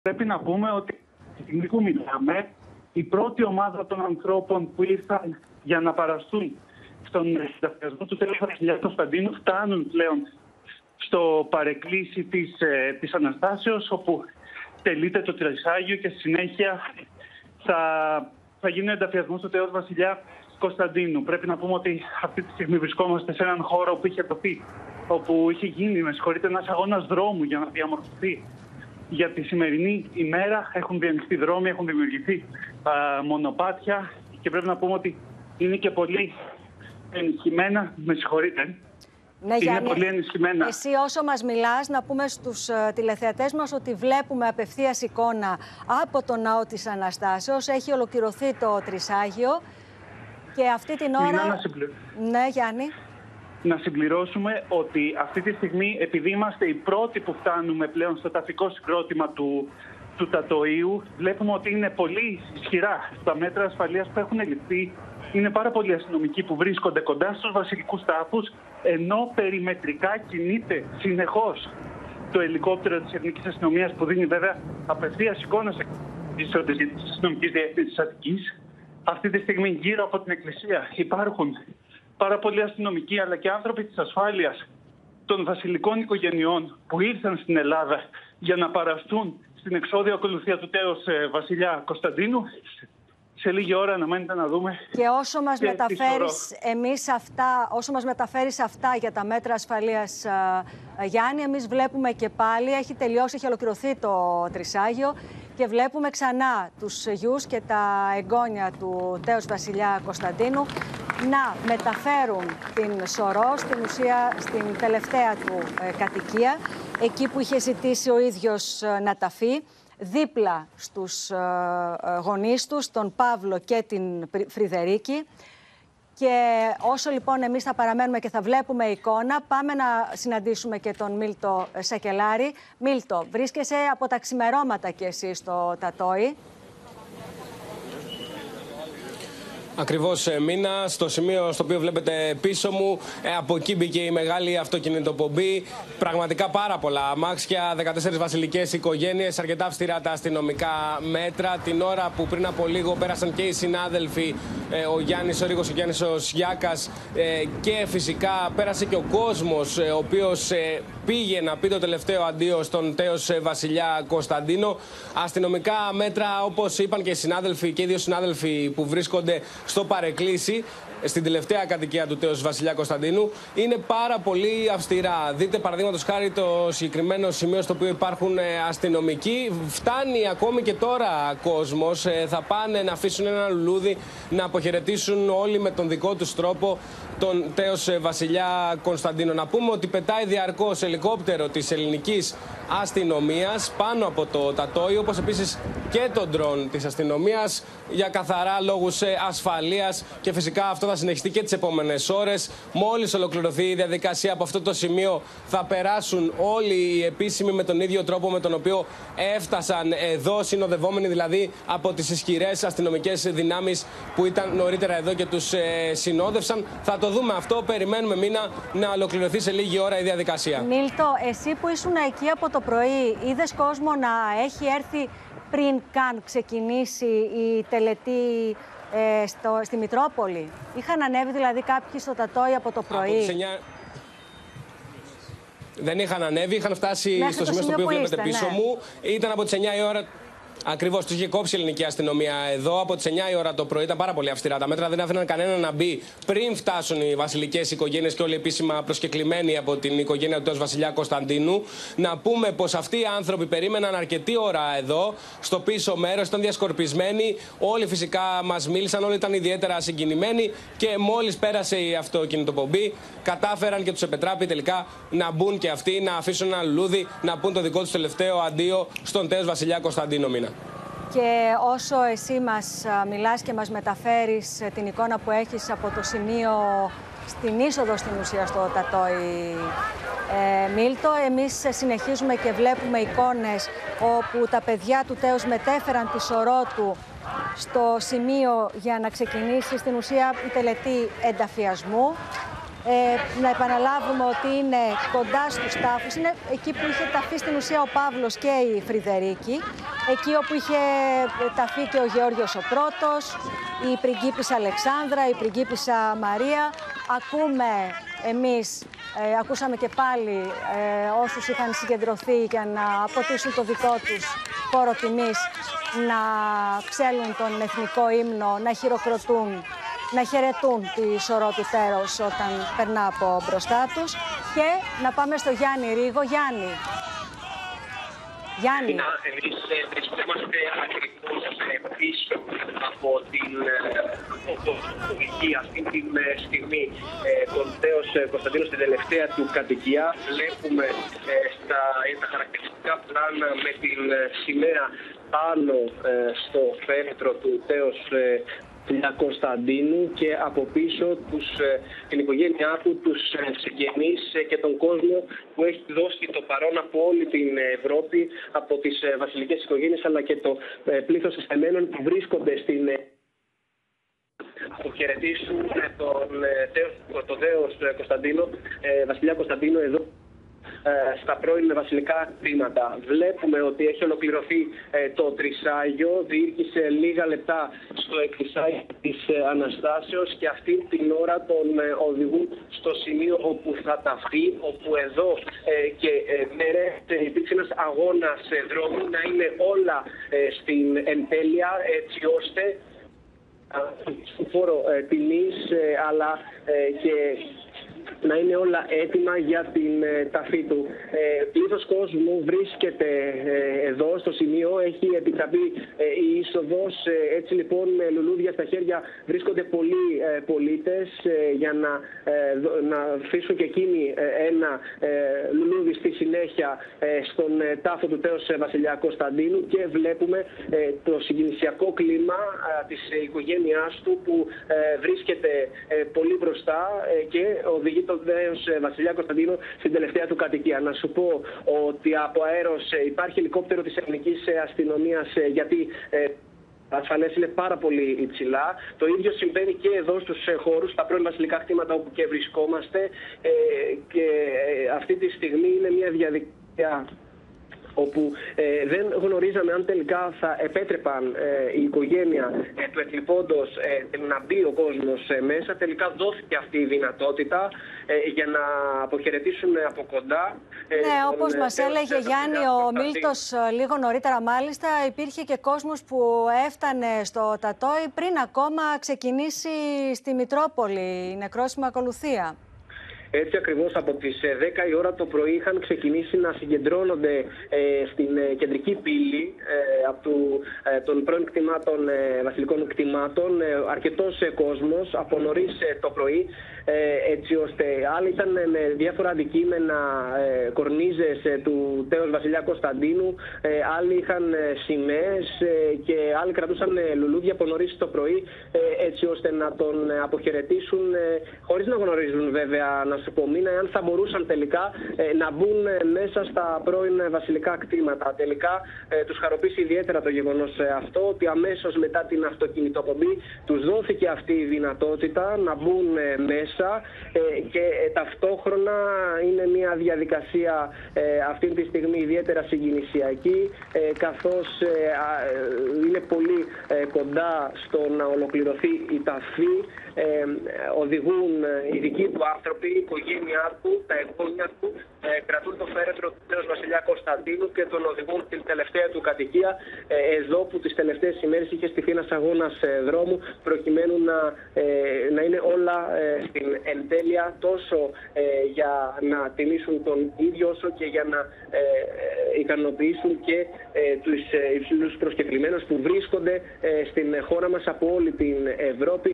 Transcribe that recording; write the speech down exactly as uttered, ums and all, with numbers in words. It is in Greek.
Πρέπει να πούμε ότι στη στιγμή που μιλάμε, η πρώτη ομάδα των ανθρώπων που ήρθαν για να παραστούν στον ενταφιασμό του τέος Βασιλιά Κωνσταντίνου φτάνουν πλέον στο παρεκκλήσι της, ε, της Αναστάσεως, όπου τελείται το Τρισάγιο και στη συνέχεια θα, θα γίνει ο ενταφιασμός του τέος Βασιλιά Κωνσταντίνου. Πρέπει να πούμε ότι αυτή τη στιγμή βρισκόμαστε σε έναν χώρο που είχε δοθεί, όπου είχε γίνει, με συγχωρείτε, ένας αγώνας δρόμου για να διαμορφωθεί. Για τη σημερινή ημέρα έχουν διανοιχτεί δρόμοι, έχουν δημιουργηθεί α, μονοπάτια και πρέπει να πούμε ότι είναι και πολύ ενισχυμένα. Με συγχωρείτε. Ναι, είναι Γιάννη, πολύ ενισχυμένα. Εσύ όσο μας μιλάς, να πούμε στους uh, τηλεθεατές μας ότι βλέπουμε απευθείας εικόνα από το ναό της Αναστάσεως. Έχει ολοκληρωθεί το Τρισάγιο και αυτή την ώρα... Να συμπληρω... Ναι, Γιάννη. Να συμπληρώσουμε ότι αυτή τη στιγμή, επειδή είμαστε οι πρώτοι που φτάνουμε πλέον στο ταφικό συγκρότημα του, του Τατοΐου, βλέπουμε ότι είναι πολύ ισχυρά τα μέτρα ασφαλείας που έχουν ληφθεί. Είναι πάρα πολλοί αστυνομικοί που βρίσκονται κοντά στους βασιλικούς τάφους, ενώ περιμετρικά κινείται συνεχώς το ελικόπτερο της Εθνικής Αστυνομίας, που δίνει βέβαια απευθείας εικόνα της Αστυνομικής Διεύθυνσης Αττικής. Αυτή τη στιγμή γύρω από την Εκκλησία υπάρχουν πάρα πολλοί αστυνομικοί αλλά και άνθρωποι της ασφάλειας των βασιλικών οικογενειών που ήρθαν στην Ελλάδα για να παραστούν στην εξώδια ακολουθία του τέος Βασιλιά Κωνσταντίνου. Σε λίγη ώρα αναμένεται να δούμε. Και όσο μας, και μεταφέρεις εμείς αυτά, όσο μας μεταφέρεις αυτά για τα μέτρα ασφαλείας, α, Γιάννη, εμείς βλέπουμε και πάλι, έχει τελειώσει, έχει ολοκληρωθεί το Τρισάγιο και βλέπουμε ξανά τους γιους και τα εγγόνια του τέος Βασιλιά Κωνσταντίνου να μεταφέρουν την σωρό στην ουσία στην τελευταία του ε, κατοικία, εκεί που είχε ζητήσει ο ίδιος ε, να ταφεί, δίπλα στους ε, γονείς τους, τον Παύλο και την Φρυδερίκη. Και όσο λοιπόν εμείς θα παραμένουμε και θα βλέπουμε εικόνα, πάμε να συναντήσουμε και τον Μίλτο Σακελάρη. Μίλτο, βρίσκεσαι από τα ξημερώματα και εσύ στο Τατόι. Ακριβώς, Μίνα, στο σημείο στο οποίο βλέπετε πίσω μου, ε, από εκεί μπήκε η μεγάλη αυτοκινητοπομπή. Πραγματικά πάρα πολλά αμάξια, δεκατέσσερις βασιλικές οικογένειες, αρκετά αυστηρά τα αστυνομικά μέτρα. Την ώρα που πριν από λίγο πέρασαν και οι συνάδελφοι, ε, ο Γιάννης ο Ρίγος, ο Γιάννης ο Σιάκας, ε, και φυσικά πέρασε και ο κόσμος, ε, ο οποίος ε, πήγε να πει το τελευταίο αντίο στον τέος Βασιλιά Κωνσταντίνο. Αστυνομικά μέτρα, όπως είπαν και οι συνάδελφοι, και οι δύο συνάδελφοι που βρίσκονται στο παρεκκλήσι, στην τελευταία κατοικία του τέος Βασιλιά Κωνσταντίνου, είναι πάρα πολύ αυστηρά. Δείτε παραδείγματος χάρη το συγκεκριμένο σημείο στο οποίο υπάρχουν αστυνομικοί. Φτάνει ακόμη και τώρα κόσμος. Θα πάνε να αφήσουν ένα λουλούδι, να αποχαιρετήσουν όλοι με τον δικό τους τρόπο τον τέος Βασιλιά Κωνσταντίνο. Να πούμε ότι πετάει διαρκώς ελικόπτερο της ελληνικής αστυνομίας πάνω από το Τατόι, όπως επίσης και τον ντρόν της αστυνομίας, για καθαρά λόγους ασφαλείας, και φυσικά αυτό θα συνεχιστεί και τις επόμενες ώρες. Μόλις ολοκληρωθεί η διαδικασία από αυτό το σημείο, θα περάσουν όλοι οι επίσημοι με τον ίδιο τρόπο με τον οποίο έφτασαν εδώ, συνοδευόμενοι δηλαδή από τις ισχυρές αστυνομικές δυνάμεις που ήταν νωρίτερα εδώ και τους ε, συνόδευσαν. Θα το δούμε αυτό. Περιμένουμε, Μίνα, να ολοκληρωθεί σε λίγη ώρα η διαδικασία. Μίλτο, εσύ που ήσουν εκεί από το πρωί, είδες κόσμο να έχει έρθει πριν καν ξεκινήσει η τελετή ε, στο, στη Μητρόπολη? Είχαν ανέβει δηλαδή κάποιοι στο Τατόι από το πρωί? Από τις εννιά... Δεν είχαν ανέβει, είχαν φτάσει μέχρι στο το σημείο στο οποίο βλέπετε είστε, πίσω ναι. μου. Ήταν από τις εννιά η ώρα. Ακριβώς, τους είχε κόψει η ελληνική αστυνομία εδώ από τις εννιά η ώρα το πρωί. Ήταν πάρα πολύ αυστηρά τα μέτρα. Δεν άφηναν κανένα να μπει πριν φτάσουν οι βασιλικές οικογένειες και όλοι επίσημα προσκεκλημένοι από την οικογένεια του τέος Βασιλιά Κωνσταντίνου. Να πούμε πως αυτοί οι άνθρωποι περίμεναν αρκετή ώρα εδώ, στο πίσω μέρος, ήταν διασκορπισμένοι. Όλοι φυσικά μας μίλησαν, όλοι ήταν ιδιαίτερα συγκινημένοι. Και μόλις πέρασε η αυτοκινητοπομπή, κατάφεραν και τους επετράπη τελικά να μπουν και αυτοί, να αφήσουν ένα λουλούδι, να πούν το δικό τους τελευταίο αντίο στον τέος Βασιλιά Κωνσταντίνο, Μίνα. Και όσο εσύ μας μιλάς και μας μεταφέρεις την εικόνα που έχεις από το σημείο στην είσοδο στην ουσία στο Τατόι, ε, Μίλτο, εμείς συνεχίζουμε και βλέπουμε εικόνες όπου τα παιδιά του τέους μετέφεραν τη σωρό του στο σημείο για να ξεκινήσει στην ουσία η τελετή ενταφιασμού. Ε, να επαναλάβουμε ότι είναι κοντά στους τάφους, είναι εκεί που είχε ταφεί στην ουσία ο Παύλος και η Φρυδερίκη, εκεί όπου είχε ταφεί και ο Γεώργιος ο Πρώτος, η πριγκίπισσα Αλεξάνδρα, η πριγκίπισσα Μαρία. Ακούμε εμείς, ε, ακούσαμε και πάλι ε, όσους είχαν συγκεντρωθεί για να αποτίσουν το δικό τους φόρο τιμής, να ξέλουν τον εθνικό ύμνο, να χειροκροτούν, να χαιρετούν τη σωρό του τέρος όταν περνά από μπροστά τους. Και να πάμε στο Γιάννη Ρήγο. Γιάννη. Γιάννη. Εμείς βρισκόμαστε ακριβώς πίσω από την οδηγή αυτή τη στιγμή τον Τέος Κωνσταντίνο στην τελευταία του κατοικία. Βλέπουμε στα, τα χαρακτηριστικά πλάνα με την σημαία πάνω στο φέρετρο του Τέος Κωνσταντίνου και από πίσω τους, την οικογένειά του, τους συγγενείς και τον κόσμο που έχει δώσει το παρόν από όλη την Ευρώπη, από τις βασιλικές οικογένειες αλλά και το πλήθος εστεμένων που βρίσκονται στην αποχαιρετήσουν τον το Τέος Κωνσταντίνο, βασιλιά Κωνσταντίνο εδώ στα πρώην βασιλικά κτήματα. Βλέπουμε ότι έχει ολοκληρωθεί ε, το τρισάγιο, διήρκησε λίγα λεπτά στο εκκλησάγιο της ε, Αναστάσεως και αυτή την ώρα τον ε, οδηγούν στο σημείο όπου θα ταυχεί, όπου εδώ ε, και ε, μέρες ε, υπήρξε ένας αγώνας ε, δρόμου να είναι όλα ε, στην εντέλεια έτσι ώστε στον φόρο ε, τιμής ε, αλλά ε, και να είναι όλα έτοιμα για την ε, ταφή του. Ε, πλήθος κόσμου βρίσκεται ε, εδώ στο σημείο, έχει επιτραπεί ε, η είσοδος. Ε, έτσι λοιπόν με λουλούδια στα χέρια βρίσκονται πολλοί ε, πολίτες ε, για να, ε, να αφήσουν και εκείνοι ε, ένα ε, λουλούδι στη συνέχεια ε, στον ε, τάφο του Τέος Βασιλιά Κωνσταντίνου και βλέπουμε ε, το συγκινησιακό κλίμα ε, της οικογένειάς του που ε, βρίσκεται ε, πολύ μπροστά ε, και οδηγεί τον Τέος Βασιλιά Κωνσταντίνο στην τελευταία του κατοικία. Να σου πω ότι από αέρος υπάρχει ελικόπτερο της ελληνικής αστυνομίας γιατί ε, ασφαλές είναι πάρα πολύ υψηλά. Το ίδιο συμβαίνει και εδώ στους χώρους, στα πρώην βασιλικά κτήματα όπου και βρισκόμαστε ε, και ε, αυτή τη στιγμή είναι μια διαδικασία όπου ε, δεν γνωρίζαμε αν τελικά θα επέτρεπαν ε, η οικογένεια ε, του εκλειπώντος ε, να μπει ο κόσμος ε, μέσα. Τελικά δόθηκε αυτή η δυνατότητα ε, για να αποχαιρετήσουν από κοντά. Ε, ναι, τον, όπως μας ε, έλεγε Γιάννη ο Μίλτος λίγο νωρίτερα μάλιστα, υπήρχε και κόσμος που έφτανε στο Τατόι πριν ακόμα ξεκινήσει στη Μητρόπολη η νεκρόσιμη ακολουθία. Έτσι ακριβώς από τις δέκα η ώρα το πρωί είχαν ξεκινήσει να συγκεντρώνονται ε, στην ε, κεντρική πύλη ε, από του, ε, των πρώην κτημάτων, ε, βασιλικών κτημάτων, ε, αρκετός ε, κόσμος από νωρίς ε, το πρωί, ε, έτσι ώστε άλλοι ήταν με διάφορα αντικείμενα, ε, κορνίζες ε, του Τέος Βασιλιά Κωνσταντίνου, ε, άλλοι είχαν ε, σημαίες ε, και άλλοι κρατούσαν ε, λουλούδια από νωρίς το πρωί, ε, έτσι ώστε να τον ε, αποχαιρετήσουν, ε, χωρίς να γνωρίζουν βέβαια, να σου πω μήνα, αν θα μπορούσαν τελικά ε, να μπουν ε, μέσα στα πρώην βασιλικά κτήματα. Τελικά ε, τους χαροποίησε ιδιαίτερα το γεγονός ε, αυτό, ότι αμέσως μετά την αυτοκινητοπομπή τους δόθηκε αυτή η δυνατότητα να μπουν ε, μέσα ε, και ε, ταυτόχρονα είναι μια διαδικασία ε, αυτή τη στιγμή ιδιαίτερα συγκινησιακή, ε, καθώς ε, ε, είναι πολύ ε, κοντά στο να ολοκληρωθεί η ταφή. Ε, οδηγούν οι δικοί του άνθρωποι, η οικογένειά του, τα εγγόνια του, ε, κρατούν το φέρετρο του Τέος Βασιλιά Κωνσταντίνου και τον οδηγούν στην τελευταία του κατοικία, ε, εδώ που τις τελευταίες ημέρες είχε στηθεί ένας αγώνας ε, δρόμου προκειμένου να, ε, να είναι όλα ε, στην εντέλεια, τόσο ε, για να τιμήσουν τον ίδιο όσο και για να ε, ικανοποιήσουν και ε, τους ε, υψηλούς προσκεκλημένους που βρίσκονται ε, στην χώρα μας από όλη την Ευρώπη.